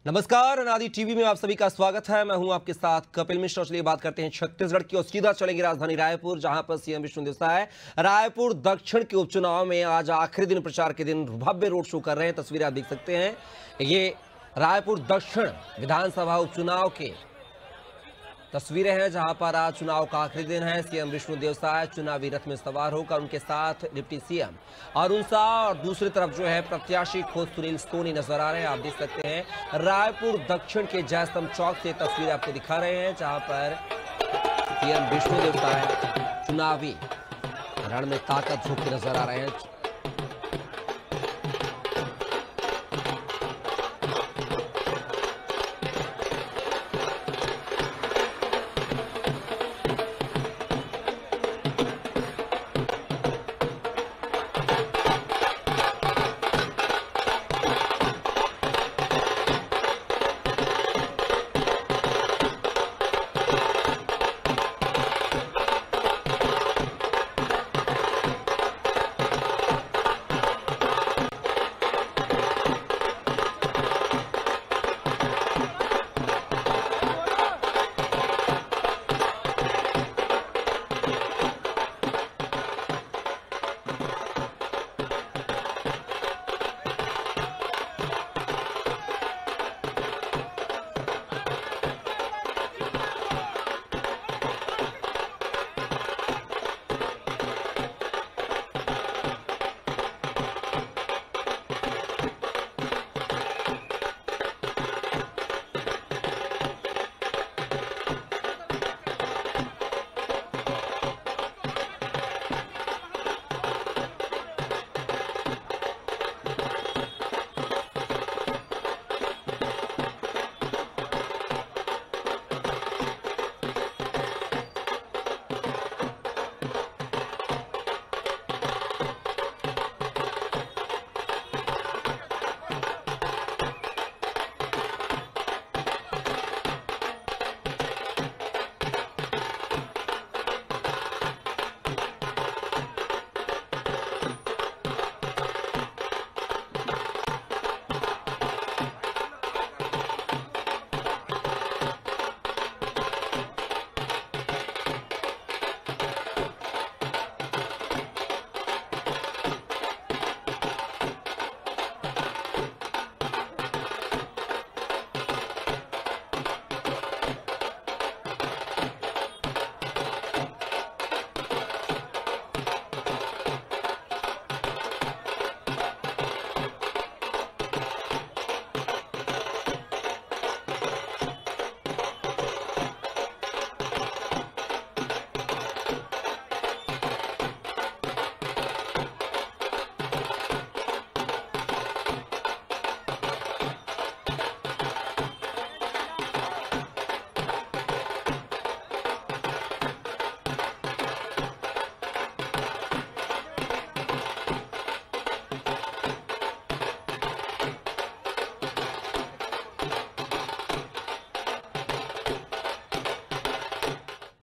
नमस्कार, अनादी टीवी में आप सभी का स्वागत है। मैं हूं आपके साथ कपिल मिश्रा। चलिए बात करते हैं छत्तीसगढ़ की और सीधा चलेंगे राजधानी रायपुर, जहां पर सीएम विष्णुदेव साय रायपुर दक्षिण के उपचुनाव में आज आखिरी दिन प्रचार के दिन भव्य रोड शो कर रहे हैं। तस्वीरें आप देख सकते हैं, ये रायपुर दक्षिण विधानसभा उपचुनाव के तस्वीरें हैं, जहां पर आज चुनाव का आखिरी दिन है। सीएम विष्णुदेव साय चुनावी रथ में सवार होकर उनके साथ डिप्टी सीएम अरुण शाह और दूसरी तरफ जो है प्रत्याशी खोज सुनील सोनी नजर आ रहे हैं। आप देख सकते हैं रायपुर दक्षिण के जयस्तंभ चौक से तस्वीरें आपको दिखा रहे हैं, जहां पर सीएम विष्णुदेव साय चुनावी रण में ताकत झोंकते नजर आ रहे हैं।